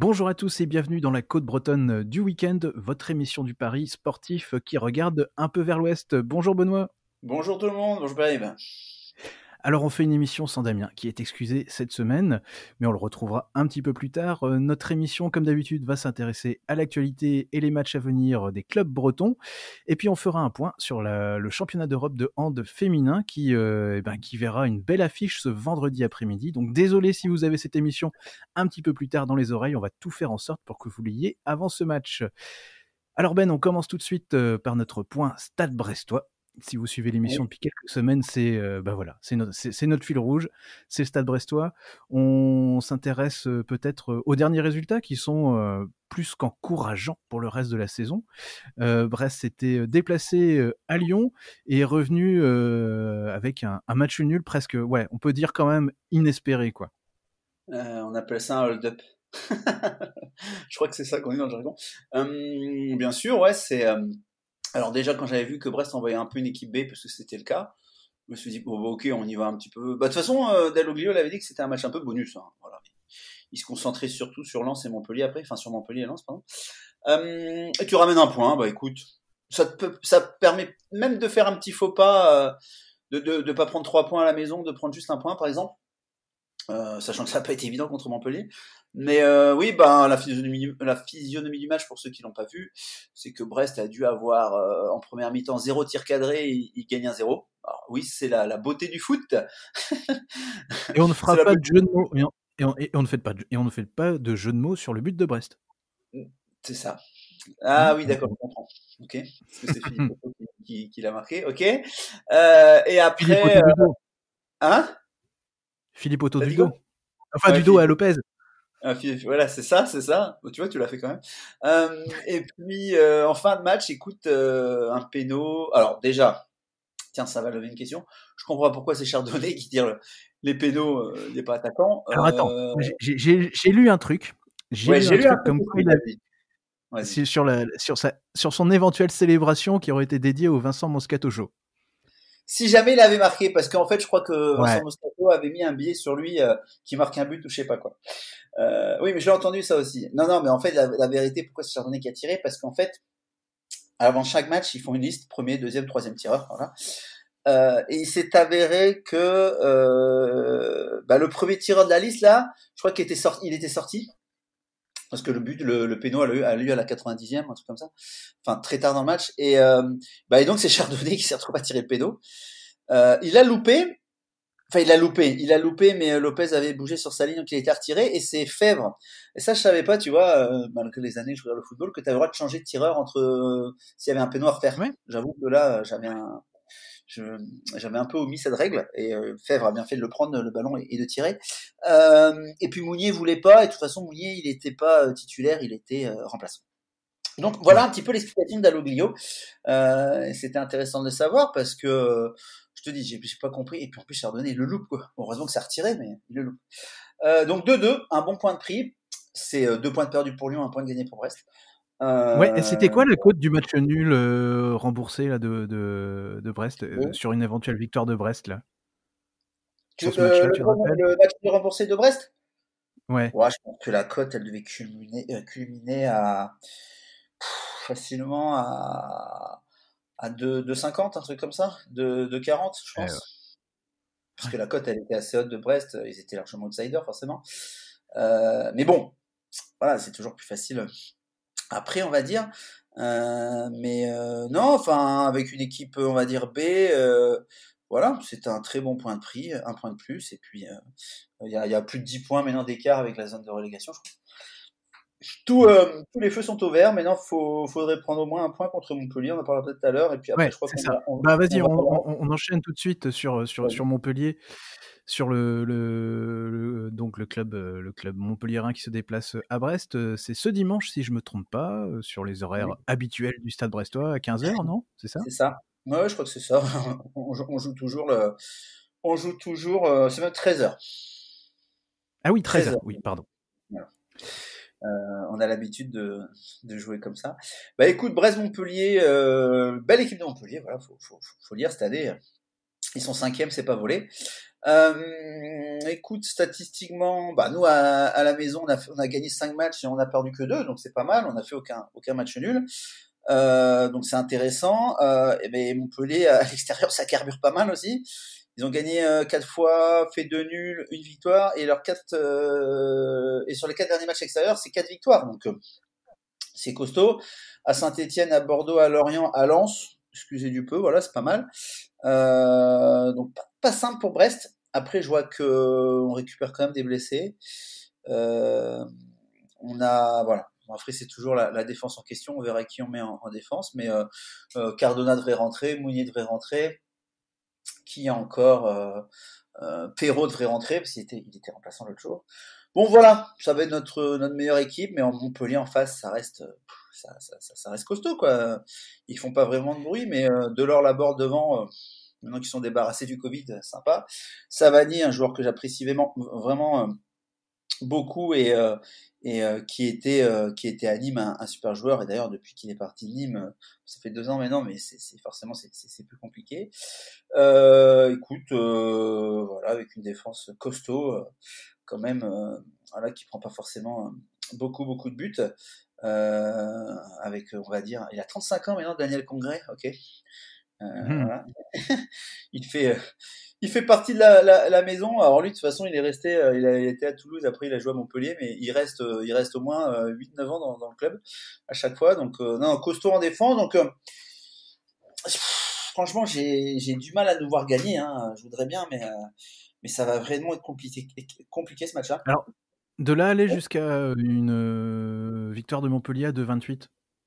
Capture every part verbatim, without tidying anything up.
Bonjour à tous et bienvenue dans la Côte Bretonne du week-end, votre émission du Paris sportif qui regarde un peu vers l'ouest. Bonjour Benoît. Bonjour tout le monde, bonjour Pierre-Yves. Alors on fait une émission sans Damien qui est excusé cette semaine, mais on le retrouvera un petit peu plus tard. Euh, notre émission, comme d'habitude, va s'intéresser à l'actualité et les matchs à venir des clubs bretons. Et puis on fera un point sur la- le championnat d'Europe de hand féminin qui, euh, eh ben, qui verra une belle affiche ce vendredi après-midi. Donc désolé si vous avez cette émission un petit peu plus tard dans les oreilles, on va tout faire en sorte pour que vous l'ayez avant ce match. Alors Ben, on commence tout de suite euh, par notre point Stade Brestois. Si vous suivez l'émission Oui. depuis quelques semaines, c'est euh, bah voilà, c'est notre, c'est, c'est notre fil rouge, c'est le Stade Brestois. On s'intéresse euh, peut-être euh, aux derniers résultats qui sont euh, plus qu'encourageants pour le reste de la saison. Euh, Brest s'était déplacé euh, à Lyon et est revenu euh, avec un, un match nul presque, ouais, on peut dire quand même inespéré quoi. Euh, on appelle ça un hold-up. Je crois que c'est ça qu'on dit dans le jargon. Euh, bien sûr, ouais, c'est. euh, Alors déjà, quand j'avais vu que Brest envoyait un peu une équipe B, parce que c'était le cas, je me suis dit, bon, bah, ok, on y va un petit peu. Bah, de toute façon, euh, Dalloglio l'avait dit que c'était un match un peu bonus, hein, voilà. Il se concentrait surtout sur Lens et Montpellier après, enfin sur Montpellier et Lens, pardon. Euh, et tu ramènes un point, bah écoute, ça te peut, ça te permet même de faire un petit faux pas, euh, de, de, de pas prendre trois points à la maison, de prendre juste un point, par exemple. Euh, sachant que ça n'a pas été évident contre Montpellier. Mais euh, oui, ben la physionomie, la physionomie du match pour ceux qui l'ont pas vu, c'est que Brest a dû avoir euh, en première mi-temps zéro tir cadré, et il gagne un zéro. Alors oui, c'est la, la beauté du foot. Et on ne C'est fera la pas beauté. de jeu de mots, et on, et on- et on ne fait pas de, et on ne fait pas de jeu de mots sur le but de Brest. C'est ça. Hein Ah oui, on- d'accord, on- je comprends. Ok, parce que c'est Philippe Otto qui, qui, qui l'a marqué. Ok. Euh, et Philippe après, euh, Auto-Dudo. hein? Philippe T'as dit quoi? Auto-Dudo. Enfin, Ouais, Dudo à Philippe. Lopez. Ah, Philippe, voilà, c'est ça, c'est ça. Bon, tu vois, tu l'as fait quand même. Euh, et puis, euh, en fin de match, écoute, euh, un péno. Alors, déjà, tiens, ça va lever une question. Je comprends pas pourquoi c'est Chardonnay qui tire le- les pénaux, euh, il n'est pas attaquant. Alors attends, Euh, j'ai j'ai- j'ai- j'ai lu un truc. J'ai ouais, lu j'ai un lu un truc truc comme quoi aussi, il a vas-y. Vas-y. c'est sur la sur sa sur son éventuelle célébration qui aurait été dédiée au Vincent Moscato Show. Si jamais il avait marqué, parce qu'en fait, je crois que Ouais. Vincent Moscato avait mis un billet sur lui euh, qui marque un but ou je sais pas quoi. Euh, oui, mais j'ai entendu ça aussi. Non, non, mais en fait, la, la vérité, pourquoi c'est Chardonnay qui a tiré? Parce qu'en fait, avant chaque match, ils font une liste, premier, deuxième, troisième tireur, voilà. Euh, et il s'est avéré que euh, bah, le premier tireur de la liste là, je crois qu'il était sorti, il était sorti parce que le but, le, le péno a lieu, a lieu à la quatre-vingt-dixième, un truc comme ça, enfin très tard dans le match. Et, euh, bah, et donc c'est Chardonnay qui s'est retrouvé à tirer le péno. Euh, il a loupé, enfin il a loupé, il a loupé, mais Lopez avait bougé sur sa ligne donc il a été retiré. Et c'est Fèvre. Et ça je savais pas, tu vois, euh, malgré les années que je regarde le football, que tu avais le droit de changer de tireur entre euh, s'il y avait un péno à refaire. Ouais. J'avoue que là j'avais un je, j'avais un peu omis cette règle et euh, Fèvre a bien fait de le prendre le ballon et, et de tirer. Euh, et puis Mounier voulait pas et de toute façon Mounier il n'était pas euh, titulaire, il était euh, remplaçant. Donc voilà Ouais. un petit peu l'explication d'Aloglio. Euh, c'était intéressant de le savoir parce que euh, je te dis j'ai, j'ai pas compris et puis en plus Chardonnay il le loupe quoi. Bon, heureusement que ça a retiré mais il le loupe. Euh, donc deux deux, un bon point de prix. C'est euh, deux points de perdu pour Lyon, un point de gagné pour Brest. Ouais, et c'était Euh, quoi la cote du match nul euh, remboursé là de de, de Brest euh, bon. sur une éventuelle victoire de Brest là Tu, sur ce le, match-là, le, tu te rappelles? le match de remboursé de Brest. Ouais. Ouais, je pense que la cote, elle devait culminer, euh, culminer à pff, facilement à, à deux, deux cinquante, un truc comme ça, deux, deux quarante, je Euh, pense. Parce que ouais. la cote, elle était assez haute de Brest, ils étaient largement outsiders, forcément. Euh, mais bon, voilà, c'est toujours plus facile. Après, on va dire, euh, mais euh, non, enfin, avec une équipe, on va dire B, euh, voilà, c'est un très bon point de prix, un point de plus, et puis euh, il y, a, il y a plus de dix points maintenant d'écart avec la zone de relégation, je crois. Tout, Mm. euh, tous les feux sont au vert. Maintenant, il faudrait prendre au moins un point contre Montpellier. On en parlera peut-être tout à l'heure. Et puis après, Ouais, je crois c'est qu'on ça. va, on, Bah on vas-y, va on, voir. on, on enchaîne tout de suite sur sur sur Montpellier, sur le, le, le- donc le club euh, le club montpelliérain qui se déplace à Brest. Euh, C'est ce dimanche, si je me trompe pas, euh, sur les horaires Oui, habituels du Stade Brestois à quinze heures, non? C'est ça? c'est ça. Ouais, je crois que c'est ça. On, joue, on joue toujours le, on joue toujours. Euh, c'est même treize heures. Ah oui, treize treize heures. heures. Oui, pardon. Voilà. Euh, on a l'habitude de, de jouer comme ça. Bah écoute, Brest-Montpellier, euh, belle équipe de Montpellier. Voilà, faut, faut, faut, faut lire cette année. Ils sont cinquième, c'est pas volé. Euh, écoute, statistiquement, bah nous à, à la maison, on a, fait- on a gagné cinq matchs et on a perdu que deux, donc c'est pas mal. On a fait aucun aucun match nul, euh, donc c'est intéressant. Euh, et ben Montpellier à l'extérieur, ça carbure pas mal aussi. Ils ont gagné euh, quatre fois, fait deux nuls, une victoire, et leurs quatre euh, et sur les quatre derniers matchs extérieurs, c'est quatre victoires, donc euh, c'est costaud. À Saint-Étienne, à Bordeaux, à Lorient, à Lens, excusez du peu, voilà, c'est pas mal. Euh, donc pas, pas simple pour Brest. Après, je vois que on récupère quand même des blessés. Euh, on a voilà. Bon, après, c'est toujours la, la défense en question. On verra qui on met en, en défense. Mais euh, euh, Cardona devrait rentrer, Mounier devrait rentrer. Qui a encore euh, euh, Perrault devrait rentrer parce qu'il était, il était remplaçant l'autre jour. Bon voilà, ça va être notre notre meilleure équipe, mais en Montpellier en face, ça reste ça, ça, ça, ça reste costaud quoi. Ils font pas vraiment de bruit, mais euh, Delors Laborde devant. Euh, Maintenant qu'ils sont débarrassés du Covid, sympa. Savani, un joueur que j'apprécie vraiment, vraiment euh, beaucoup et, euh, et euh, qui était euh, qui était à Nîmes un, un super joueur. Et d'ailleurs, depuis qu'il est parti de Nîmes, euh, ça fait deux ans maintenant, mais c'est c'est- forcément c'est c'est- c'est plus compliqué. Euh, écoute, euh, voilà, avec une défense costaud, euh, quand même, euh, voilà, qui prend pas forcément euh, beaucoup beaucoup de buts. Euh, avec, on va dire, il a trente-cinq ans maintenant, Daniel Congrès, ok. Euh, Mhm. voilà. Il fait, euh, il fait partie de la, la, la maison. Alors lui, de toute façon, il est resté, euh, il a il était à Toulouse, après il a joué à Montpellier, mais il reste, euh, il reste au moins euh, huit neuf ans dans, dans le club à chaque fois. Donc euh, non, costaud en défense. Donc euh, pff, franchement, j'ai, j'ai du mal à nous voir gagner. Hein. Je voudrais bien, mais, euh, mais ça va vraiment être compliqué, compliqué ce match-là. Alors, de là aller jusqu'à une euh, victoire de Montpellier à deux vingt-huit.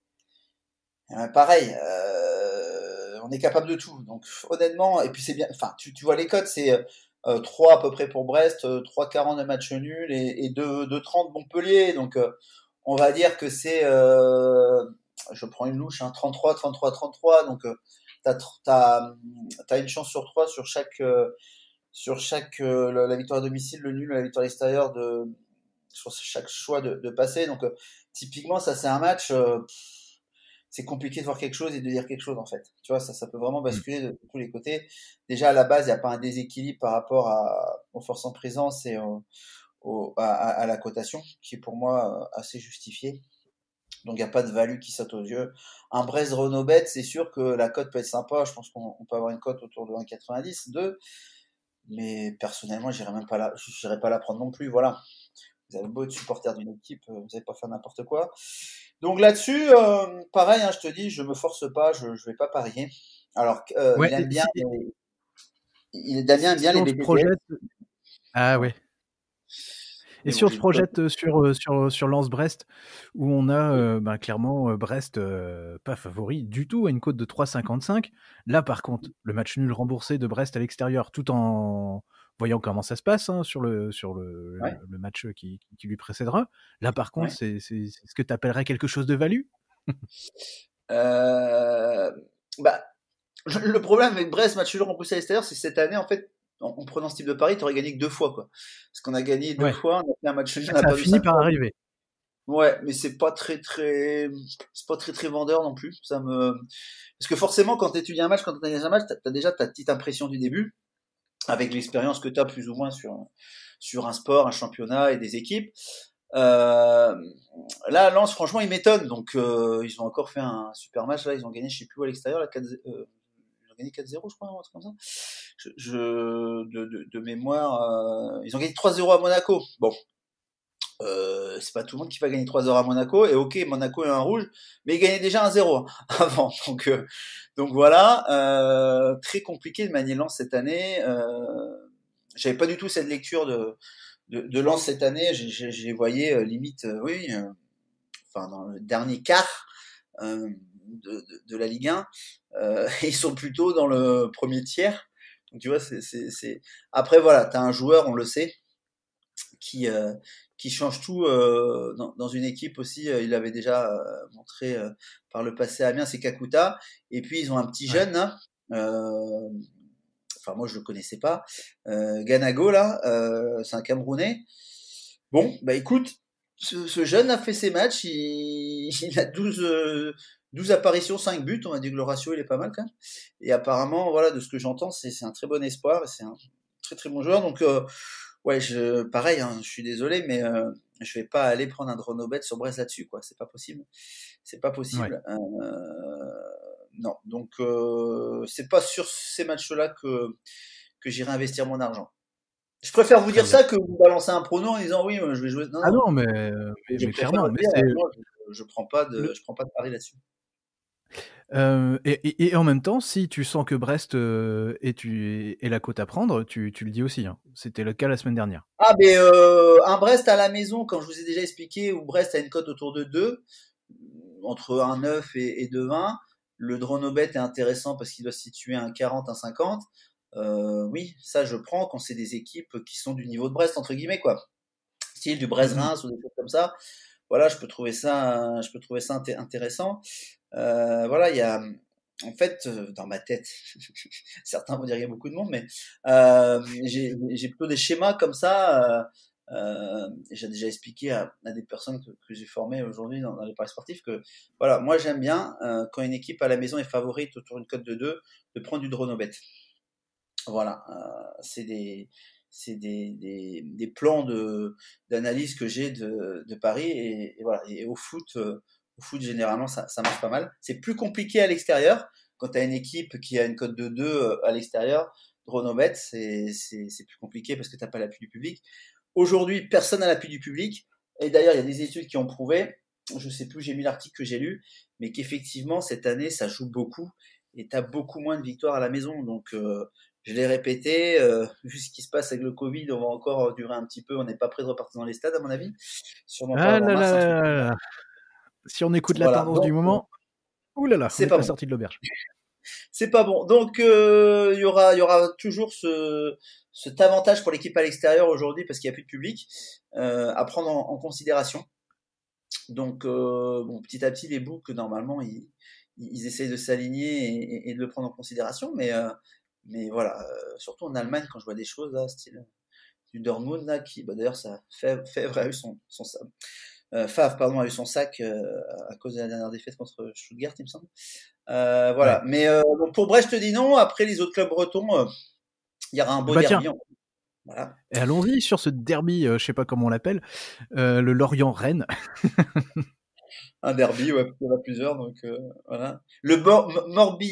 Euh, pareil, euh, on est capable de tout. Donc honnêtement, et puis c'est bien. Enfin, tu, tu vois les codes, c'est euh, trois à peu près pour Brest, euh, trois quarante de match nul et, et deux, deux trente Montpellier. Donc euh, on va dire que c'est, euh, je prends une louche, hein, trente-trois, trente-trois, trente-trois. Donc euh, t'as, t'as, t'as une chance sur trois sur chaque, euh, sur chaque euh, la, la victoire à domicile, le nul, la victoire à l'extérieur de sur chaque choix de, de passer. Donc euh, typiquement, ça c'est un match. Euh, c'est compliqué de voir quelque chose et de dire quelque chose en fait. Tu vois, ça, ça peut vraiment Mm. basculer de, de tous les côtés. Déjà à la base, il n'y a pas un déséquilibre par rapport à, aux forces en présence et au, au, à, à, la cotation, qui est pour moi assez justifiée. Donc il n'y a pas de value qui saute aux yeux. Un Brest Renobet, c'est sûr que la cote peut être sympa. Je pense qu'on on peut avoir une cote autour de un virgule quatre-vingt-dix, deux. Mais personnellement, j'irai même pas la, j'irai pas la prendre non plus. Voilà. Vous avez beau être supporter d'une équipe, vous n'allez pas faire n'importe quoi. Donc là-dessus, euh, pareil, hein, je te dis, je me force pas, je ne vais pas parier. Alors, euh, Ouais, il aime bien, si, les, il, Damien si, aime bien si les on se B T T F. projette. Ah Ouais. ouais. Et Mais si bon, on j'ai se une cote. projette sur, euh, sur, sur Lens-Brest, où on a euh, ben, clairement euh, Brest euh, pas favori du tout à une cote de trois virgule cinquante-cinq. Là, par contre, le match nul remboursé de Brest à l'extérieur, tout en voyant comment ça se passe hein, sur, le, sur le, Ouais, le match qui, qui lui précédera. Là, par contre, ouais. c'est c'est- c'est ce que tu appellerais quelque chose de value. Euh, bah, le problème avec Brest, match nul repoussé à l'extérieur, c'est cette année, en fait, en, en prenant ce type de pari, tu aurais gagné que deux fois, quoi. Parce qu'on a gagné deux Ouais, fois, on a fait un match nul, on a ça a perdu fini cinq par fois. arriver. Ouais, mais c'est pas très très, c'est pas très très vendeur non plus. Ça me, parce que forcément, quand tu étudies un match, quand tu analyses un match, t'as as déjà ta petite impression du début, avec l'expérience que tu as plus ou moins sur sur un sport, un championnat et des équipes. Euh, là, Lens, franchement, ils m'étonnent. Donc, euh, ils ont encore fait un super match. Là, ils ont gagné, je sais plus où à l'extérieur, là, quatre, euh, ils ont gagné quatre zéro, je crois, un truc comme ça. Je, je de, de, de mémoire, euh, ils ont gagné trois zéro à Monaco. Bon, euh, c'est pas tout le monde qui va gagner trois zéro à Monaco. Et ok, Monaco est un rouge, mais ils gagnaient déjà un zéro hein, avant. Donc, euh, donc voilà, euh, très compliqué de manier Lens cette année. Euh, j'avais pas du tout cette lecture de de, de Lens cette année. J'ai, j'ai voyais euh, limite, euh, oui, euh, enfin dans le dernier quart euh, de, de, de la Ligue un. Euh, ils sont plutôt dans le premier tiers. Donc tu vois, c'est, c'est, c'est... après voilà, t'as un joueur, on le sait, qui euh, qui change tout euh, dans, dans une équipe aussi. Euh, il avait déjà euh, montré euh, par le passé à Amiens, c'est Kakuta. Et puis ils ont un petit Ouais. jeune. Hein, euh, enfin moi je le connaissais pas. Euh, Ganago là, euh, c'est un Camerounais. Bon, bah écoute, ce, ce jeune a fait ses matchs, il, il a douze, euh, douze apparitions, cinq buts, on va dire que le ratio il est pas mal quand même. Et apparemment, voilà, de ce que j'entends, c'est, c'est un très bon espoir, et c'est un très très bon joueur. Donc, euh, ouais, je, pareil, hein, je suis désolé, mais euh, je vais pas aller prendre un Dronobet sur Brest là-dessus, quoi. C'est pas possible. C'est pas Ouais. possible. Euh, non, donc euh, c'est pas sur ces matchs-là que que j'irai investir mon argent. Je préfère vous Très dire bien. ça que vous balancer un prono en disant oui, je vais jouer. Non, Ah non. non, mais, mais, Je mais préfère clairement, mais dire c'est non, je, je prends pas de, le. je prends pas de pari là-dessus. Euh, et, et, et en même temps, si tu sens que Brest euh, est, tu, est la côte à prendre, tu, tu le dis aussi. Hein. C'était le cas la semaine dernière. Ah, mais euh, un Brest à la maison, comme je vous ai déjà expliqué, où Brest a une cote autour de deux, entre un neuf et, et deux vingt. Le Dronobet est intéressant parce qu'il doit se situer à un quarante, un cinquante. Euh, oui, ça je prends quand c'est des équipes qui sont du niveau de Brest, entre guillemets, quoi. Style du Mm-hmm. Brest-Reims ou des choses comme ça. Voilà, je peux trouver ça, je peux trouver ça inté- intéressant. Euh, voilà, il y a, en fait, euh, dans ma tête, certains vont dire qu'il y a beaucoup de monde, mais euh, j'ai j'ai plutôt des schémas comme ça. Euh, euh, et j'ai déjà expliqué à, à des personnes que, que j'ai formées aujourd'hui dans, dans les paris sportifs que, voilà, moi j'aime bien euh, quand une équipe à la maison est favorite autour d'une cote de deux, de prendre du Dronobet. Voilà, euh, c'est des c'est des, des, des plans de d'analyse que j'ai de, de paris et, et voilà. Et au foot, euh, au foot généralement ça, ça marche pas mal. C'est plus compliqué à l'extérieur quand tu as une équipe qui a une cote de deux euh, à l'extérieur. Dronobet, c'est c'est c'est plus compliqué parce que t'as pas l'appui du public. Aujourd'hui, personne n'a l'appui du public. Et d'ailleurs, il y a des études qui ont prouvé, je sais plus, j'ai mis l'article que j'ai lu, mais qu'effectivement cette année ça joue beaucoup et t'as beaucoup moins de victoires à la maison. Donc euh, je l'ai répété, euh, vu ce qui se passe avec le Covid, on va encore durer un petit peu, on n'est pas prêt de repartir dans les stades à mon avis, sûrement pas Ah avant là mars, là un là truc comme là ça. là. Si on écoute la Voilà, tendance du donc euh, moment, ouh là là, on c'est n'est pas pas bon. sorti de l'auberge. C'est pas bon. Donc euh, il y aura, il y aura toujours ce, cet avantage pour l'équipe à l'extérieur aujourd'hui parce qu'il n'y a plus de public euh, à prendre en, en considération. Donc euh, bon, petit à petit les boucs normalement ils, ils essayent de s'aligner et, et- et de le prendre en considération, mais euh, mais voilà, euh, surtout en Allemagne quand je vois des choses là, style du Dortmund là, qui, bah, d'ailleurs, ça Fèvre, Fèvre a eu son, son euh, Favre pardon a eu son sac euh, à cause de la dernière défaite contre Stuttgart, il me semble. Euh, Ouais. voilà. Mais euh, donc pour Brest, je te dis non. Après les autres clubs bretons, euh, il y aura un beau Bah tiens, derby. En... Voilà. et allons-y sur ce derby, euh, je sais pas comment on l'appelle, euh, le Lorient-Rennes. Un derby, ouais, il y en a plusieurs, donc euh, voilà. Le Mor-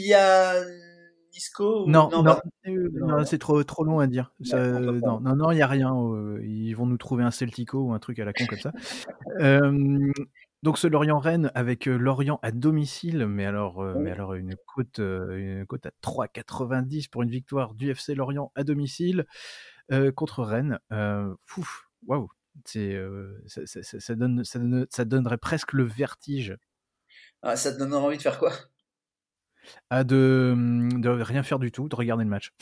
Morbianisco ou Non, non, non, bah euh, non, non, non, c'est trop, trop long à dire. Ça, ouais, on peut pas. non, non, non, il y a rien. euh, ils vont nous trouver un Celtico ou un truc à la con comme ça. Euh, donc ce Lorient-Rennes avec euh, Lorient à domicile, mais alors, euh, mais Oui. alors une cote, euh, une cote à trois virgule quatre-vingt-dix pour une victoire du F C Lorient à domicile euh, contre Rennes. Euh, pouf, waouh, c'est, euh, ça, ça- ça- ça donne, ça donne- ça donnerait presque le vertige Ah, ça te donne envie de faire quoi? à de, de rien faire du tout, de regarder le match.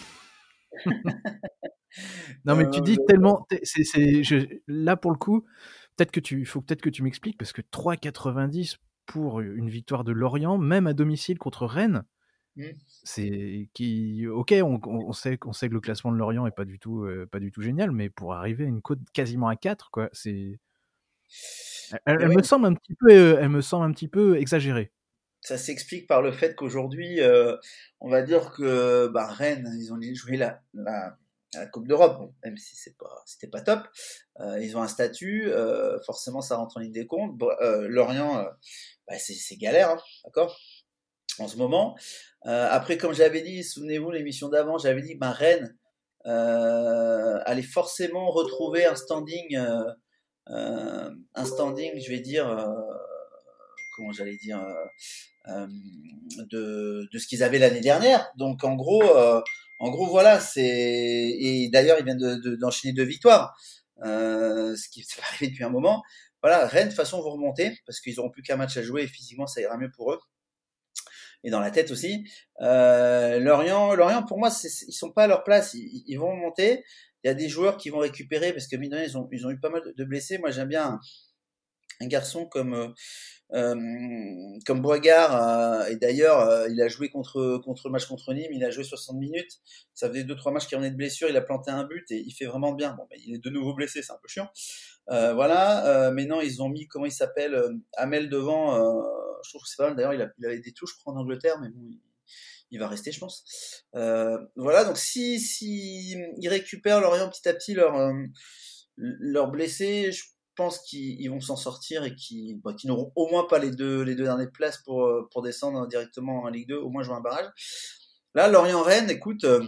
Non, mais Non, tu non, vous dis avez pas. tellement, t'es- c'est, c'est, je- là pour le coup, peut-être que tu, faut peut-être que tu m'expliques parce que trois virgule quatre-vingt-dix pour une victoire de Lorient, même à domicile contre Rennes, Hmm. c'est qui, ok, on, on- on sait, on sait que le classement de Lorient est pas du tout, euh, pas du tout génial, mais pour arriver à une cote quasiment à quatre, quoi, c'est, elle, Mais elle oui, me semble un petit peu, euh, elle me semble un petit peu exagérée. ça s'explique par le fait qu'aujourd'hui, euh, on va dire que bah, Rennes, ils ont joué la, la, la Coupe d'Europe, bon, même si c'est pas, c'était pas top. Euh, ils ont un statut, euh, forcément ça rentre en ligne des comptes. Bon, euh, Lorient, euh, bah, c'est, c'est galère, hein, d'accord, en ce moment. Euh, après, comme j'avais dit, souvenez-vous l'émission d'avant, j'avais dit que bah, Rennes euh, allait forcément retrouver un standing, euh, euh, un standing, je vais dire, euh, comment j'allais dire. Euh, euh, de, de ce qu'ils avaient l'année dernière. Donc en gros, euh, en gros voilà, c'est et d'ailleurs ils viennent de, de, d'enchaîner deux victoires, euh, ce qui s'est pas arrivé depuis un moment. Voilà, Rennes de toute façon vont remonter parce qu'ils auront plus qu'un match à jouer et physiquement ça ira mieux pour eux et dans la tête aussi. Euh, Lorient, Lorient pour moi c'est, ils sont pas à leur place, ils, ils vont remonter. Il y a des joueurs qui vont récupérer parce que mine de rien ils ont ils ont eu pas mal de blessés. Moi j'aime bien un, un garçon comme euh, euh, comme Boigard, euh, et d'ailleurs, euh, il a joué contre, contre le match contre Nîmes, il a joué soixante minutes. Ça faisait deux trois matchs qu'il revenait de blessure, il a planté un but et il fait vraiment bien. Bon, mais il est de nouveau blessé, c'est un peu chiant. Euh, voilà, euh, mais non, ils ont mis, comment il s'appelle, euh, Hamel devant. Euh, je trouve que c'est pas mal. D'ailleurs, il, a, il avait des touches, je crois, en Angleterre, mais bon, il, il va rester, je pense. Euh, voilà, donc si, si ils récupèrent Lorient petit à petit leurs euh, leurs blessés, je pense qu'ils ils vont s'en sortir et qu'ils bah, qu'ils n'auront au moins pas les deux, les deux dernières places pour, euh, pour descendre directement en Ligue deux, au moins jouer un barrage. Là, Lorient-Rennes, écoute, euh,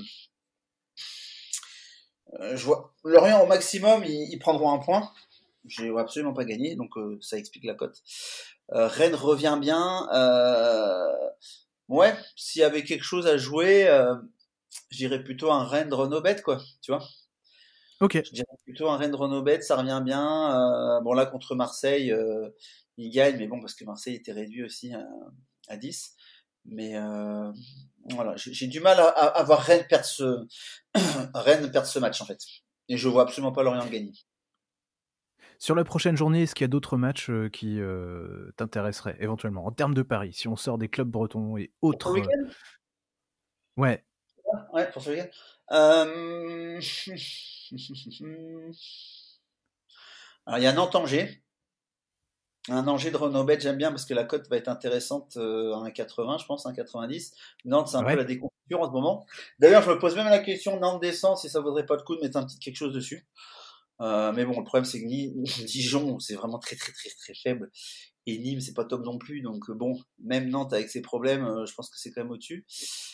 euh, je vois Lorient au maximum, ils, ils prendront un point. J'ai absolument pas gagné, donc euh, ça explique la cote. Euh, Rennes revient bien. Euh, ouais, s'il y avait quelque chose à jouer, euh, j'irais plutôt un Rennes Renobet, quoi. Tu vois. Ok. Je dirais plutôt un Rennes Renobet, ça revient bien. Euh, bon là contre Marseille, euh, ils gagnent, mais bon parce que Marseille était réduit aussi à, à dix. Mais euh, voilà, j'ai j'ai du mal à, à, à voir Rennes perdre ce Rennes perdre ce match en fait. Et je vois absolument pas Lorient gagner. Sur la prochaine journée, est-ce qu'il y a d'autres matchs euh, qui euh, t'intéresseraient éventuellement en termes de paris, si on sort des clubs bretons et Pour le autres euh, week-end? Ouais. Ouais, pour ce week-end. Euh... Alors il y a Nantes-Angers. Un Angers de Renobet, j'aime bien parce que la cote va être intéressante euh, à un quatre-vingts, je pense, un quatre-vingt-dix. Nantes, c'est un peu Ouais. la déconfiture en ce moment. D'ailleurs, je me pose même la question, Nantes descend, si ça vaudrait pas le coup de mettre un petit quelque chose dessus. Euh, mais bon, le problème, c'est que Ni- Dijon, c'est vraiment très, très, très, très faible. Et Nîmes, c'est pas top non plus. Donc euh, bon, même Nantes avec ses problèmes, euh, je pense que c'est quand même au-dessus.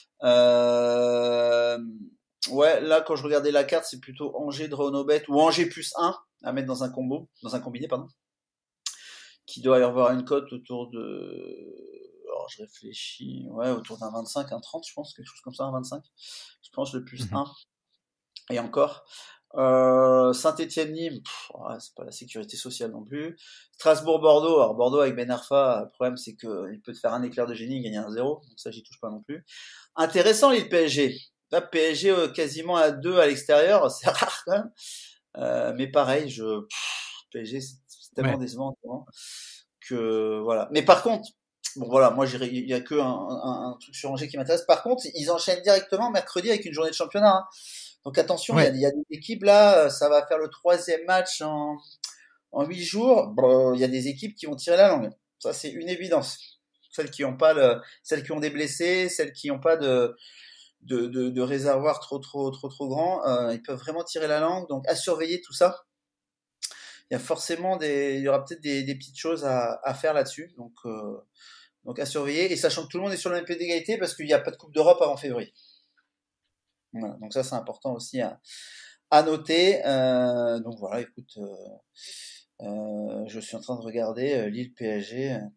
Euh... Ouais, là, quand je regardais la carte, c'est plutôt Angers de Renobet ou Angers plus un à mettre dans un combo, dans un combiné, pardon, qui doit y avoir une cote autour de. Alors, je réfléchis. Ouais, autour d'un vingt-cinq, un trente, je pense, quelque chose comme ça, un vingt-cinq. Je pense le plus Mhm. un. Et encore. Euh, Saint-Étienne-Nîmes, ouais, c'est pas la sécurité sociale non plus. Strasbourg-Bordeaux, alors Bordeaux avec Ben Arfa, le problème c'est qu'il peut te faire un éclair de génie et gagner un zéro, donc ça j'y touche pas non plus. Intéressant l'île P S G. Là, P S G euh, quasiment à deux à l'extérieur, c'est rare quand même. Euh, mais pareil, je pff, P S G c'est c'est tellement Ouais. décevant en ce moment que voilà. Mais par contre, bon voilà, moi j'irai- il y a que un, un- un truc sur Angers qui m'intéresse. Par contre, ils enchaînent directement mercredi avec une journée de championnat, hein. Donc attention, il y a, Ouais. il y a des équipes là, euh, ça va faire le troisième match en en huit jours. Bon, il y a des équipes qui vont tirer la langue. Ça c'est une évidence. Celles qui ont pas le, celles qui ont des blessés, celles qui n'ont pas de de, de, de réservoir trop trop trop trop grand, euh, ils peuvent vraiment tirer la langue. Donc à surveiller tout ça. Il y a forcément des, il y aura peut-être des, des petites choses à, à faire là-dessus. Donc euh, donc à surveiller. Et sachant que tout le monde est sur le même pied d'égalité parce qu'il n'y a pas de Coupe d'Europe avant février. Voilà. Donc ça c'est important aussi à, à noter. Euh, donc voilà, écoute, euh, euh, je suis en train de regarder euh, Lille P S G, euh,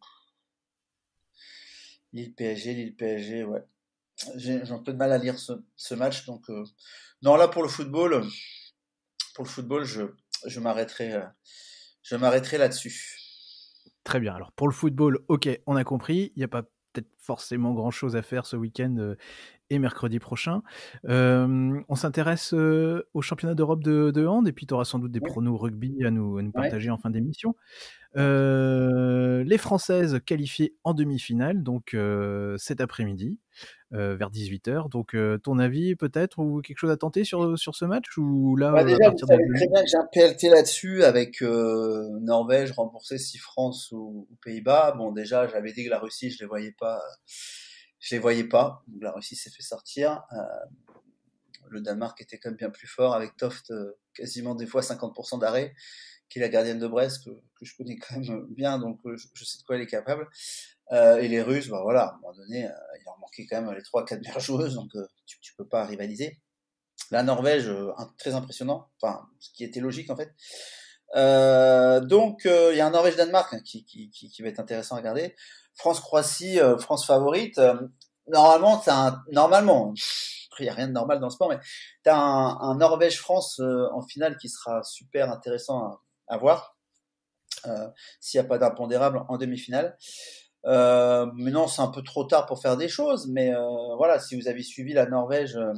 Lille P S G, Lille P S G, ouais. J'ai j'ai un peu de mal à lire ce, ce match, donc euh, non là pour le football, pour le football, je je m'arrêterai, euh, je m'arrêterai là-dessus. Très bien. Alors pour le football, ok, on a compris. Il n'y a pas peut-être forcément grand-chose à faire ce week-end euh, et mercredi prochain. Euh, on s'intéresse euh, au championnat d'Europe de, de hand et puis tu auras sans doute des Ouais, pronos rugby à nous, à nous ouais, partager en fin d'émission. ouais. Euh, les Françaises qualifiées en demi-finale, donc euh, cet après-midi, euh, vers dix-huit heures. Donc euh, ton avis peut-être ou quelque chose à tenter sur, sur ce match ou là Bah euh, à déjà, vous partir des savez deux. très bien que j'ai un P L T là-dessus avec euh, Norvège remboursé si France ou, ou Pays-Bas. Bon, déjà, j'avais dit que la Russie, je les voyais pas, je les voyais pas. Donc, la Russie s'est fait sortir. Euh, le Danemark était quand même bien plus fort avec Toft, euh, quasiment des fois cinquante pour cent d'arrêt, qui est la gardienne de Brest que, que je connais quand même bien, donc euh, je, je sais de quoi elle est capable. Euh, et les Russes, bah voilà, à un moment donné, euh, il leur manquait quand même les trois, quatre meilleures joueuses, donc euh, tu, tu peux pas rivaliser. La Norvège, euh, un- très impressionnant, enfin, ce qui était logique en fait. Euh, donc, euh, il y a un Norvège-Danemark hein, qui, qui, qui, qui va être intéressant à regarder. France-Croatie, euh, France favorite. Euh, normalement, c'est un, normalement, il n'y a rien de normal dans le sport, mais tu as un, un Norvège-France euh, en finale qui sera super intéressant à, à voir, euh, s'il n'y a pas d'impondérable en demi-finale. Euh, mais non, c'est un peu trop tard pour faire des choses, mais euh, voilà, si vous avez suivi la Norvège euh,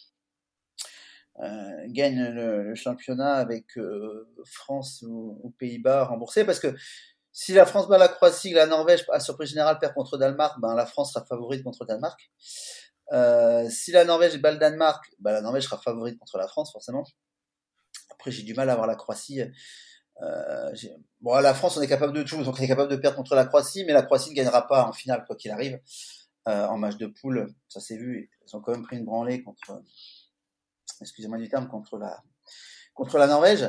euh, gagne le, le championnat avec euh, France ou, ou Pays-Bas remboursé, parce que si la France bat la Croatie, que la Norvège à surprise générale perd contre le Danemark, ben la France sera favorite contre le Danemark. Euh, si la Norvège bat le Danemark, ben la Norvège sera favorite contre la France forcément. Après j'ai du mal à voir la Croatie Euh, bon, la France, on est capable de tout, donc on est capable de perdre contre la Croatie, mais la Croatie ne gagnera pas en finale quoi qu'il arrive. Euh, en match de poule, ça s'est vu, ils ont quand même pris une branlée contre, excusez-moi du terme, contre la contre la Norvège.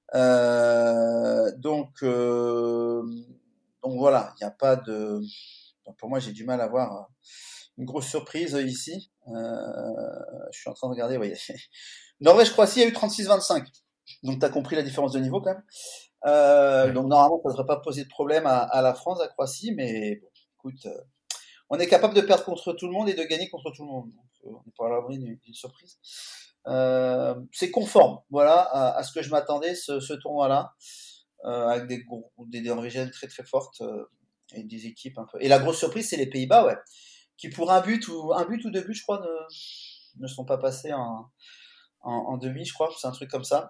Euh, donc euh, donc voilà, il n'y a pas de, pour moi j'ai du mal à voir une grosse surprise ici. Euh, je suis en train de regarder, oui. Norvège-Croatie, il y a eu trente-six vingt-cinq. Donc tu as compris la différence de niveau quand même. Euh, Ouais. donc normalement, ça ne devrait pas poser de problème à, à la France, à Croatie, mais bon, écoute, euh, on est capable de perdre contre tout le monde et de gagner contre tout le monde. Donc, euh, on n'est pas à l'abri d'une, d'une surprise. Euh, c'est conforme, voilà, à, à ce que je m'attendais, ce, ce tournoi-là, euh, avec des, gros, des, des origines très très fortes euh, et des équipes un peu. Et la grosse surprise, c'est les Pays-Bas, ouais, qui pour un but ou un but ou deux buts, je crois, ne, ne sont pas passés en, en, en demi, je crois, c'est un truc comme ça.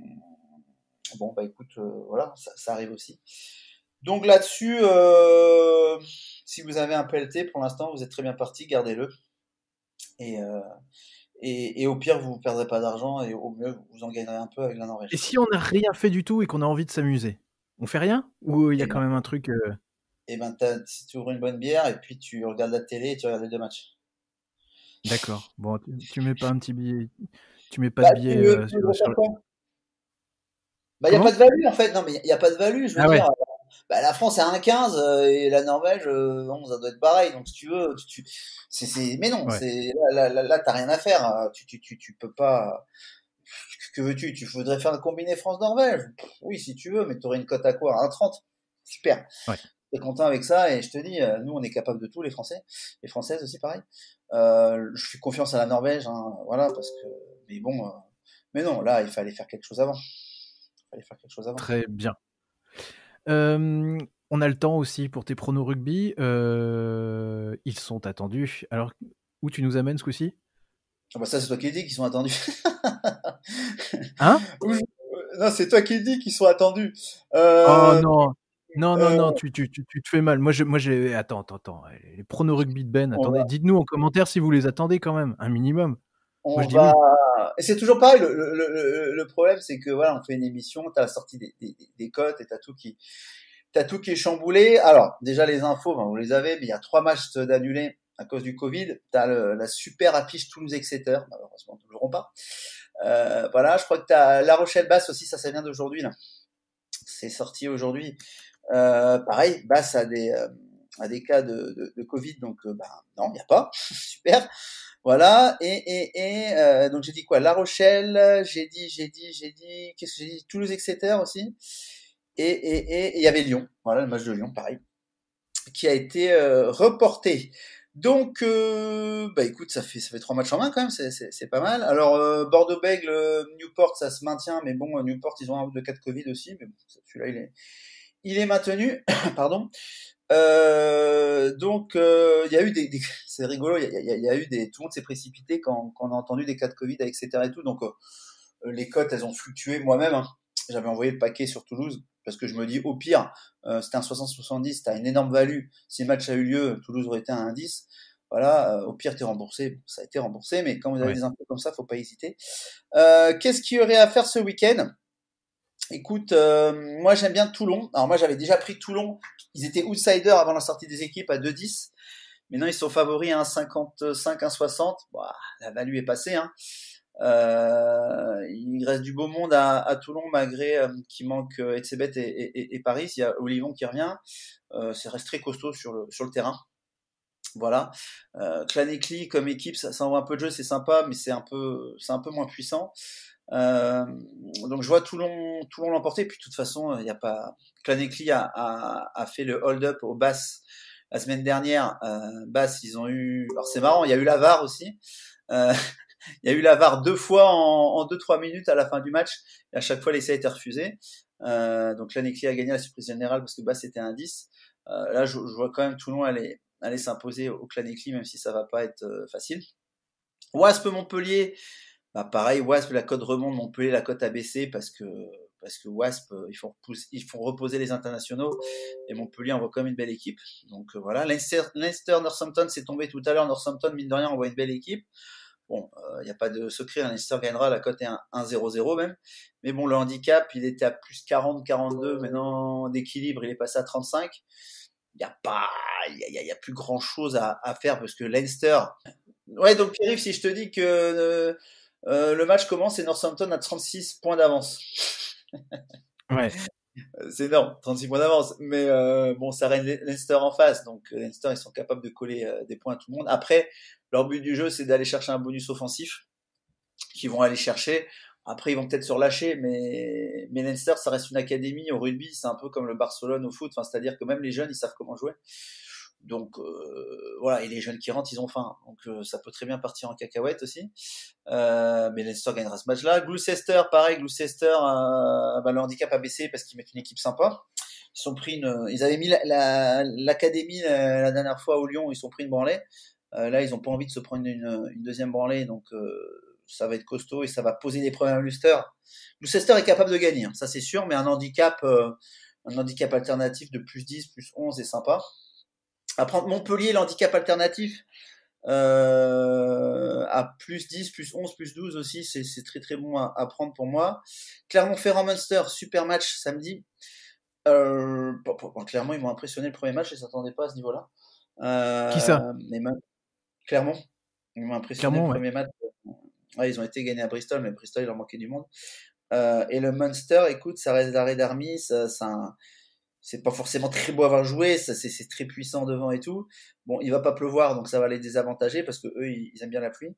Bon, bah écoute, euh, voilà, ça, ça arrive aussi. Donc là-dessus, euh, si vous avez un P L T, pour l'instant, vous êtes très bien parti, gardez-le. Et, euh, et, et au pire, vous ne perdrez pas d'argent et au mieux, vous en gagnerez un peu avec la Norvège. Et si on n'a rien fait du tout et qu'on a envie de s'amuser, on fait rien? Ou il y a Et quand ben, même un truc... euh, et ben t'as- si tu ouvres une bonne bière et puis tu regardes la télé et tu regardes les deux matchs. D'accord. Bon, tu, tu mets pas un petit billet... Tu mets pas Bah, de tu billet veux, euh, tu veux sur, sur faire le- quoi? Bah, il n'y a pas de Comment? value en fait. Non, mais il n'y a pas de value, je veux Ah ouais. dire. Bah, la France est à un quinze euh, et la Norvège, euh, bon, ça doit être pareil. Donc, si tu veux, tu, tu- c'est, c'est, mais non, Ouais. c'est, là, là, là, là, t'as rien à faire. euh, Tu, tu, tu, tu peux pas. Que veux-tu? Tu voudrais faire un combiné France-Norvège? Pff, Oui, si tu veux, mais tu aurais une cote à quoi? À un trente. Super. Ouais. T'es content avec ça et je te dis, euh, nous, on est capable de tout, les Français, les Françaises aussi, pareil. Euh, je fais confiance à la Norvège, hein, voilà, parce que, mais bon, euh, mais non, là, il fallait faire quelque chose avant. Il fallait faire quelque chose avant. Très bien. Euh, on a le temps aussi pour tes pronos rugby. Euh, ils sont attendus. Alors, où tu nous amènes ce coup-ci? Ah bah ça, c'est toi qui le dis qu'ils sont attendus. Hein? Ou je- Non, c'est toi qui le dis qu'ils sont attendus. Oh Euh, non! Non, non, euh, non, tu, tu, tu, tu te fais mal. Moi, je, moi, j'ai. Attends, attends, attends. Les pronos rugby de Ben, on attendez, va, dites-nous en commentaire si vous les attendez quand même, un minimum. Moi, on je dis va, oui. et c'est toujours pareil. Le, le, le, le problème, c'est que voilà, on fait une émission, t'as la sortie des, des, des cotes et t'as tout qui, t'as tout qui est chamboulé. Alors, déjà les infos, ben, vous les avez, mais il y a trois matchs d'annulés à cause du Covid. T'as le, la super affiche Toulouse-Exeter, malheureusement, ils ne joueront pas. Euh, voilà, je crois que t'as La Rochelle-Basse aussi, ça, ça vient d'aujourd'hui là. C'est sorti aujourd'hui. Euh, pareil, Basse a des, euh, a des cas de, de, de Covid, donc euh, bah, non, il n'y a pas. Super. Voilà. Et, et, et euh, donc j'ai dit quoi? La Rochelle, j'ai dit, j'ai dit, j'ai dit, qu'est-ce que j'ai dit? Toulouse-Exeter aussi. Et et et il y avait Lyon. Voilà, le match de Lyon, pareil, qui a été euh, reporté. Donc, euh, bah écoute, ça fait ça fait trois matchs en main quand même, c'est c'est, c'est pas mal. Alors euh, Bordeaux-Bègles, euh, Newport, ça se maintient, mais bon, Newport, ils ont un ou deux cas de Covid aussi, mais bon, celui-là, il est il est maintenu. Pardon. Euh, donc, euh, il y a eu des, des c'est rigolo, il y a, y, a, y a eu des, tout le monde s'est précipité quand, quand on a entendu des cas de Covid, et cetera et tout. Donc, euh, les cotes, elles ont fluctué moi-même. Hein. J'avais envoyé le paquet sur Toulouse parce que je me dis, au pire, euh, c'était un soixante soixante-dix, t'as une énorme value. Si le match a eu lieu, Toulouse aurait été à un dix. Voilà, euh, au pire, t'es remboursé. Bon, ça a été remboursé, mais quand vous avez Ouais. des infos comme ça, faut pas hésiter. Euh, qu'est-ce qu'il y aurait à faire ce week-end? Écoute, euh, moi j'aime bien Toulon. Alors moi j'avais déjà pris Toulon. Ils étaient outsiders avant la sortie des équipes à deux dix. Maintenant ils sont favoris à un cinquante-cinq, un soixante. Bah, la value est passée. Hein. Euh, il reste du beau monde à, à Toulon malgré euh, qu'il manque euh, Etzebeth et, et, et, et Paris. Il y a Olivon qui revient. Euh, ça reste très costaud sur le, sur le terrain. Voilà. Euh, Clanecli comme équipe, ça, ça envoie un peu de jeu, c'est sympa, mais c'est un peu, c'est un peu moins puissant. Euh, donc je vois Toulon, Toulon l'emporter. Puis de toute façon, il y a pas. Clanecli a, a, a fait le hold-up au Bass la semaine dernière. Euh, Bass, ils ont eu. Alors c'est marrant, il y a eu la V A R aussi. Euh, il y a eu la V A R deux fois en, en deux trois minutes à la fin du match. Et à chaque fois, l'essai a été refusé. Euh, donc Clanecli a gagné la surprise générale parce que Bass était un dix. Euh, là, je, je vois quand même Toulon aller, aller s'imposer au Clanecli, même si ça va pas être euh, facile. Wasp Montpellier. Bah pareil, Wasp, la cote remonte, Montpellier, la cote a baissé parce que parce que Wasp, ils font, repousser, ils font reposer les internationaux et Montpellier envoie quand même une belle équipe. Donc euh, voilà, Leinster, Leinster, Northampton, c'est tombé tout à l'heure. Northampton, mine de rien, envoie une belle équipe. Bon, il euh, n'y a pas de secret, hein, Leicester gagnera, la cote est un zéro zéro même. Mais bon, le handicap, il était à plus quarante quarante-deux, maintenant d'équilibre, il est passé à trente-cinq. Il n'y a pas, il y a, y a plus grand chose à, à faire parce que Leinster. Ouais, donc Pierre-Yves, si je te dis que euh, euh, le match commence et Northampton a trente-six points d'avance. Ouais. C'est énorme, trente-six points d'avance. Mais euh, bon, ça règne Leinster en face. Donc Leinster, ils sont capables de coller euh, des points à tout le monde. Après, leur but du jeu, c'est d'aller chercher un bonus offensif qu'ils vont aller chercher. Après, ils vont peut-être se relâcher, mais, mais Leinster, ça reste une académie au rugby. C'est un peu comme le Barcelone au foot. Enfin, c'est-à-dire que même les jeunes, ils savent comment jouer. Donc euh, voilà, et les jeunes qui rentrent, ils ont faim. Donc euh, ça peut très bien partir en cacahuète aussi. Euh, mais Leinster gagnera ce match-là. Gloucester, pareil, Gloucester, euh, bah, le handicap a baissé parce qu'ils mettent une équipe sympa. Ils sont pris une, ils avaient mis la, la, l'académie la, la dernière fois au Lyon, ils sont pris une branlée. Euh, là, ils ont pas envie de se prendre une, une deuxième branlée, donc euh, ça va être costaud et ça va poser des problèmes à Gloucester. Gloucester est capable de gagner, hein, ça c'est sûr, mais un handicap, euh, un handicap alternatif de plus dix, plus onze est sympa. À prendre Montpellier, l'handicap alternatif euh, à plus dix, plus onze, plus douze aussi, c'est, c'est très très bon à, à prendre pour moi. Clermont-Ferrand-Munster, super match samedi. Euh, bon, bon, clairement, ils m'ont impressionné le premier match, ils ne s'attendaient pas à ce niveau-là. Euh, Qui ça? mais même, Clermont, ils m'ont impressionné Clermont, le ouais. premier match. Ouais, ils ont été gagnés à Bristol, mais Bristol, il leur manquait du monde. Euh, et le Munster, écoute, ça reste l'arrêt d'Army, ça, ça un, c'est pas forcément très beau à avoir joué, ça, c'est, c'est très puissant devant et tout. Bon, il va pas pleuvoir, donc ça va les désavantager parce que eux, ils, ils aiment bien la pluie.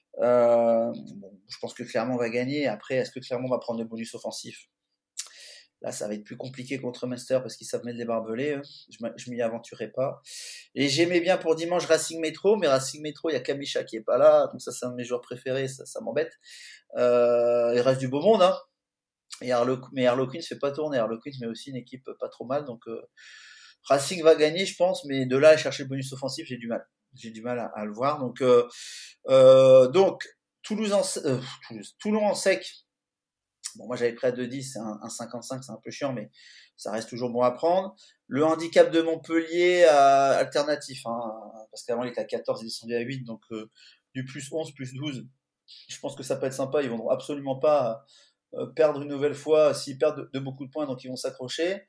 Euh, bon, je pense que Clermont va gagner. Après, est-ce que Clermont va prendre le bonus offensif? Là, ça va être plus compliqué contre Munster parce qu'ils savent mettre des barbelés. Hein. Je, je m'y aventurerai pas. Et j'aimais bien pour dimanche Racing Métro, mais Racing Métro, il y a Kamisha qui est pas là, donc ça, c'est un de mes joueurs préférés, ça, ça m'embête. Euh, il reste du beau monde, hein. Et Harlequin, mais Harlequin ne se fait pas tourner. Harlequin met aussi une équipe pas trop mal. Donc euh, Racing va gagner, je pense, mais de là à chercher le bonus offensif, j'ai du mal. J'ai du mal à, à le voir. Donc, euh, euh, donc Toulouse en, euh, Toulouse, Toulon en sec. Bon, moi j'avais pris à deux dix, c'est un, un cinquante-cinq, c'est un peu chiant, mais ça reste toujours bon à prendre. Le handicap de Montpellier euh, alternatif, hein, parce qu'avant il était à quatorze, il est descendu à huit, donc euh, du plus onze, plus douze. Je pense que ça peut être sympa. Ils vont absolument pas euh, perdre une nouvelle fois s'ils perdent de, de beaucoup de points, donc ils vont s'accrocher.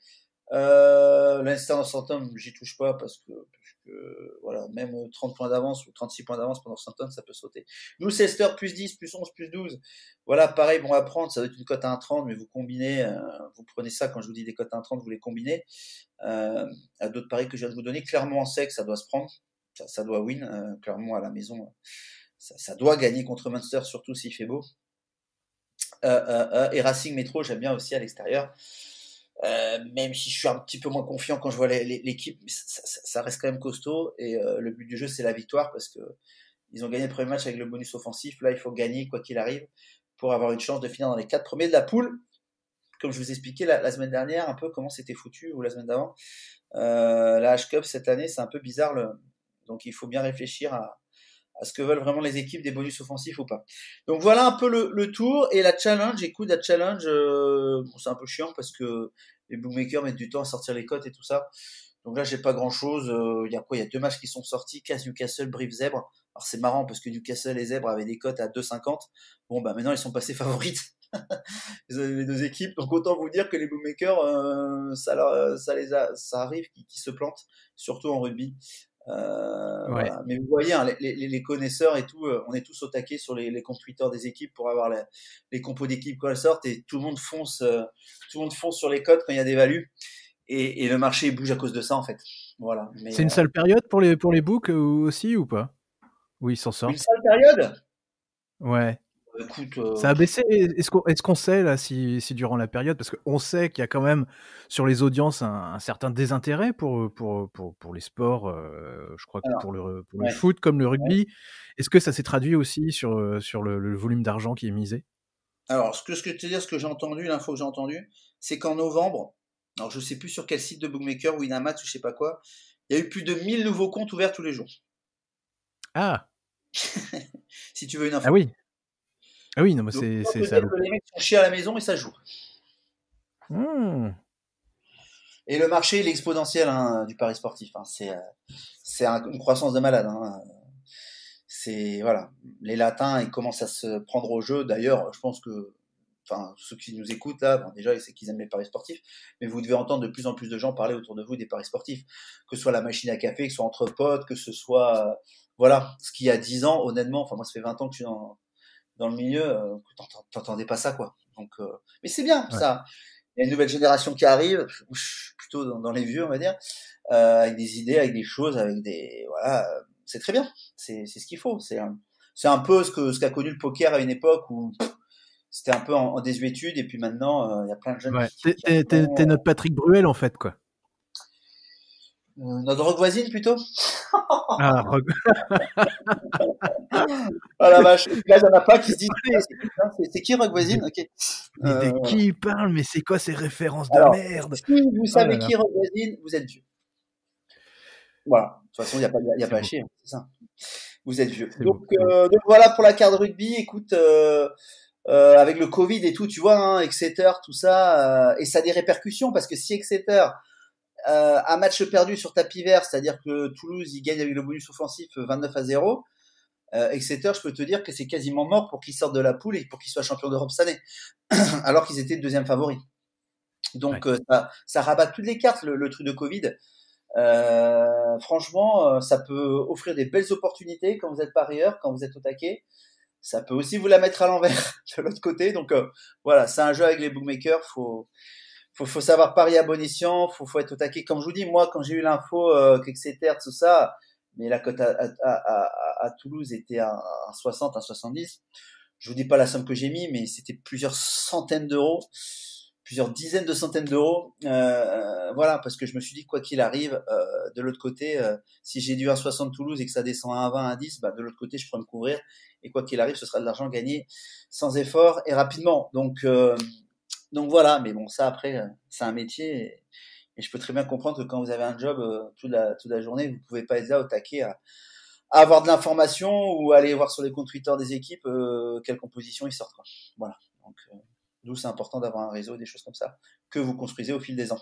Euh, Leinster Northampton, j'y touche pas parce que, parce que voilà, même trente points d'avance ou trente-six points d'avance pour Northampton, ça peut sauter. Gloucester plus dix, plus onze, plus douze. Voilà, pareil, bon à prendre, ça doit être une cote à un trente, mais vous combinez, euh, vous prenez ça quand je vous dis des cotes à un trente, vous les combinez. Euh, à d'autres paris que je viens de vous donner, Clermont en sec, ça doit se prendre, ça, ça doit win. Euh, Clermont à la maison, ça, ça doit gagner contre Munster, surtout s'il fait beau. Euh, euh, euh, et Racing Métro, j'aime bien aussi à l'extérieur. Euh, même si je suis un petit peu moins confiant quand je vois les, les, l'équipe, ça, ça, ça reste quand même costaud. Et euh, le but du jeu, c'est la victoire parce que ils ont gagné le premier match avec le bonus offensif. Là, il faut gagner quoi qu'il arrive pour avoir une chance de finir dans les quatre premiers de la poule. Comme je vous expliquais la, la semaine dernière, un peu comment c'était foutu, ou la semaine d'avant. Euh, la H-Cup cette année, c'est un peu bizarre. Le... Donc, il faut bien réfléchir à, à ce que veulent vraiment les équipes, des bonus offensifs ou pas. Donc voilà un peu le, le tour. Et la challenge, écoute, la challenge, euh, bon, c'est un peu chiant parce que les bookmakers mettent du temps à sortir les cotes et tout ça. Donc là, j'ai pas grand chose. Il euh, y a quoi? Il y a deux matchs qui sont sortis. Casse Newcastle, Brive Zèbre. Alors c'est marrant parce que Newcastle et Zèbre avaient des cotes à deux cinquante. Bon, bah maintenant, ils sont passés favorites. Les deux équipes. Donc autant vous dire que les bookmakers, euh, ça, leur, ça, les a, ça arrive qu'ils, qu'ils se plantent, surtout en rugby. Euh, Ouais. voilà. Mais vous voyez, hein, les, les, les connaisseurs et tout, euh, on est tous au taquet sur les, les comptes Twitter des équipes pour avoir les, les compos d'équipes quand elles sortent et tout le monde fonce, euh, tout le monde fonce sur les cotes quand il y a des values et, et le marché bouge à cause de ça en fait. Voilà. Mais, c'est une euh, sale période pour les pour les books aussi ou pas? Oui, ils s'en sortent. Une sale période. Ouais. Écoute, euh... ça a baissé. Est-ce qu'on, est-ce qu'on sait là si, si durant la période, parce qu'on sait qu'il y a quand même sur les audiences un, un certain désintérêt pour pour pour pour les sports. Euh, je crois que Alors, pour le pour ouais. le foot comme le rugby. Ouais. Est-ce que ça s'est traduit aussi sur sur le, le volume d'argent qui est misé? Alors, ce que, ce que je te dire, ce que j'ai entendu, l'info que j'ai entendu, c'est qu'en novembre, alors je sais plus sur quel site de bookmaker, Winamax ou je sais pas quoi, il y a eu plus de mille nouveaux comptes ouverts tous les jours. Ah. Si tu veux une info. Ah oui. Ah oui, non, mais Donc, c'est c'est ça. Les mecs sont chiés à la maison et ça joue. Mmh. Et le marché, il est exponentiel hein, du pari sportif. Hein. C'est, euh, c'est un, une croissance de malade. Hein. c'est voilà, les Latins ils commencent à se prendre au jeu. D'ailleurs, je pense que, enfin, ceux qui nous écoutent là, bon, déjà, c'est qu'ils aiment les paris sportifs, mais vous devez entendre de plus en plus de gens parler autour de vous des paris sportifs, que ce soit la machine à café, que ce soit entre potes, que ce soit, euh, voilà, ce qu'il y a dix ans, honnêtement, enfin moi ça fait vingt ans que je suis dans, dans le milieu, euh, t'entends- t'entendais pas ça quoi. Donc, euh, mais c'est bien Ouais. ça. Il y a une nouvelle génération qui arrive, je suis plutôt dans, dans les vieux on va dire, euh, avec des idées, avec des choses, avec des, voilà, euh, c'est très bien. C'est c'est ce qu'il faut. C'est un, c'est un peu ce que ce qu'a connu le poker à une époque où c'était un peu en, en désuétude et puis maintenant euh, il y a plein de jeunes Ouais. qui, T'es, qui en t'es, t'es- font. t'es notre Patrick Bruel, en fait, quoi. Euh, notre drogue voisine plutôt. Ah, Rogue- Ah la vache. Là il y en a pas qui se disent ah, c'est qui ça c'est, c'est qui Rogue mais, voisine. Ok. mais de Euh, voilà. qui il parle? Mais c'est quoi ces références de Alors merde? si vous Oh là savez là, qui Rogue voisine, vous êtes vieux. Voilà. De toute façon il y a pas il y a, y a c'est pas à beau, chier. Hein, c'est ça. Vous êtes vieux. c'est Donc, beau, c'est beau. euh, donc voilà pour la carte rugby. Écoute, euh, euh, avec le Covid et tout, tu vois, hein, Exeter, tout ça, euh, et ça a des répercussions parce que si Exeter euh, a match perdu sur tapis vert, c'est-à-dire que Toulouse il gagne avec le bonus offensif vingt-neuf à zéro, euh, Exeter, je peux te dire que c'est quasiment mort pour qu'ils sortent de la poule et pour qu'ils soient champions d'Europe cette année, alors qu'ils étaient le deuxième favori. Ouais. Donc euh, ça, ça rabat toutes les cartes le, le truc de Covid. Euh, franchement, euh, ça peut offrir des belles opportunités quand vous êtes parieur, quand vous êtes au taquet. Ça peut aussi vous la mettre à l'envers de l'autre côté. Donc euh, voilà, c'est un jeu avec les bookmakers. Faut, faut, faut savoir parier à bon escient. Faut, faut être au taquet. Comme je vous dis, moi, quand j'ai eu l'info euh, qu'Exeter, tout ça, mais la cote à, à, à, à, à Toulouse était à, à soixante, à soixante-dix. Je vous dis pas la somme que j'ai mis, mais c'était plusieurs centaines d'euros, plusieurs dizaines de centaines d'euros. Euh, voilà, parce que je me suis dit quoi qu'il arrive, euh, de l'autre côté, euh, si j'ai du un virgule soixante Toulouse et que ça descend à un vingt, un dix, bah de l'autre côté, je pourrais me couvrir. Et quoi qu'il arrive, ce sera de l'argent gagné sans effort et rapidement. Donc, euh, donc voilà. Mais bon, ça après, euh, c'est un métier. Et, et je peux très bien comprendre que quand vous avez un job euh, toute la toute la journée, vous pouvez pas être là au taquet à, à avoir de l'information ou aller voir sur les comptes Twitter des équipes euh, quelle composition ils sortent. Quoi. Voilà. Donc, euh, d'où c'est important d'avoir un réseau, des choses comme ça, que vous construisez au fil des ans.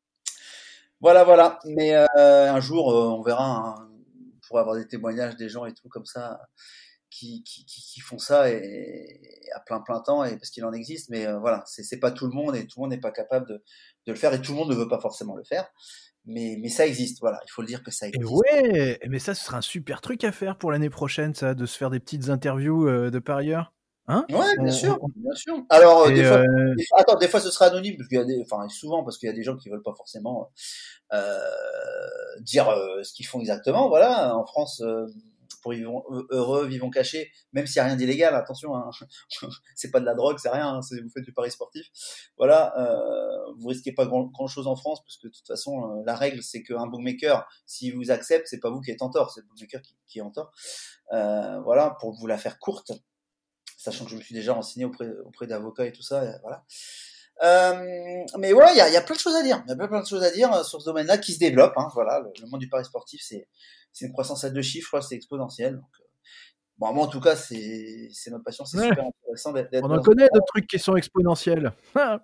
Voilà, voilà. Mais euh, un jour, euh, on verra. Hein, on pourra avoir des témoignages des gens et tout comme ça qui, qui, qui, qui font ça et, et à plein plein temps et parce qu'il en existe. Mais euh, voilà, c'est, c'est pas tout le monde et tout le monde n'est pas capable de, de le faire et tout le monde ne veut pas forcément le faire. Mais, mais ça existe. Voilà, il faut le dire que ça Et existe. ouais, mais ça, ce serait un super truc à faire pour l'année prochaine, ça, de se faire des petites interviews euh, de parieurs. Hein? Ouais, bien On- sûr, on- on- bien sûr. Alors, euh, Et des fois, euh, des fois- attends, des fois ce sera anonyme, parce qu'il y a des, enfin, souvent, parce qu'il y a des gens qui veulent pas forcément euh, dire euh, ce qu'ils font exactement. Voilà, en France, euh, pour vivons heureux, vivons cachés, même s'il y a rien d'illégal, attention, hein. C'est pas de la drogue, c'est rien, hein, c'est, vous faites du pari sportif. Voilà, euh, vous risquez pas grand, grand chose en France, parce que de toute façon, euh, la règle, c'est qu'un bookmaker, s'il vous accepte, c'est pas vous qui êtes en tort, c'est le bookmaker qui, qui est en tort. Euh, voilà, pour vous la faire courte, sachant que je me suis déjà renseigné auprès, auprès d'avocats et tout ça, et voilà. Euh, mais ouais, il y a, y a plein de choses à dire. Il y a plein, plein de choses à dire euh, sur ce domaine-là qui se développe. Hein, voilà, le, le monde du pari sportif, c'est, c'est une croissance à deux chiffres, c'est exponentiel. Donc, euh, bon, moi, en tout cas, c'est, c'est ma passion, c'est ouais, super intéressant d'être, d'être on en dans. connaît d'autres trucs qui sont exponentiels. Ah,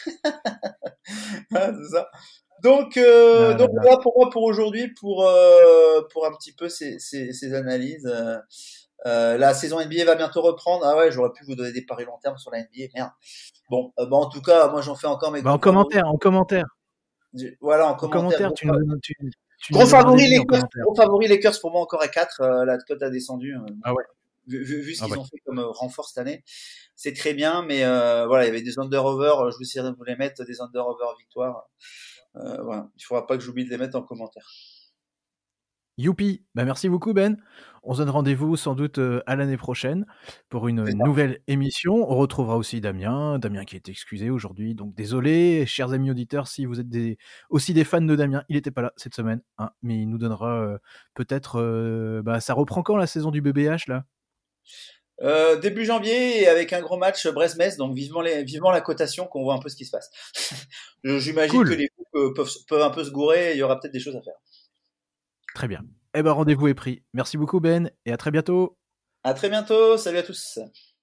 Ah, c'est ça. Donc, euh, là là donc là. voilà pour moi pour aujourd'hui, pour euh, pour un petit peu ces, ces, ces analyses. Euh, euh, la saison N B A va bientôt reprendre. Ah ouais, j'aurais pu vous donner des paris long terme sur la N B A. Merde. Bon, euh, bah, en tout cas, moi j'en fais encore mes Bah, en gros favoris. commentaire, en commentaire, Je- Voilà, en en commentaire. commentaire, Gros, tu nous, donnes- tu, tu nous gros donneras des favoris billes en Lakers, commentaire. gros favoris Lakers pour moi encore à quatre. Euh, la cote a descendu. Euh, Ah ouais, vu, vu, vu ce ah qu'ils ouais. ont fait comme euh, renfort cette année, c'est très bien. Mais euh, voilà, il y avait des under-over. Je vous essaierai de vous les mettre, des under-over victoires. Euh, voilà, il faudra pas que j'oublie de les mettre en commentaire. Youpi, bah merci beaucoup Ben. On se donne rendez-vous sans doute euh, à l'année prochaine pour une C'est ça. nouvelle émission. On retrouvera aussi Damien, Damien qui est excusé aujourd'hui, donc désolé, chers amis auditeurs, si vous êtes des, aussi des fans de Damien, il n'était pas là cette semaine, hein, mais il nous donnera euh, peut-être, euh, bah ça reprend quand la saison du B B H là? Euh, début janvier et avec un gros match Brest-Metz, donc vivement, les, vivement la cotation qu'on voit un peu ce qui se passe. J'imagine que Cool, les coupes euh, peuvent, peuvent un peu se gourer et il y aura peut-être des choses à faire. très bien. Eh ben rendez-vous est pris. Merci beaucoup Ben et à très bientôt. À très bientôt, salut à tous.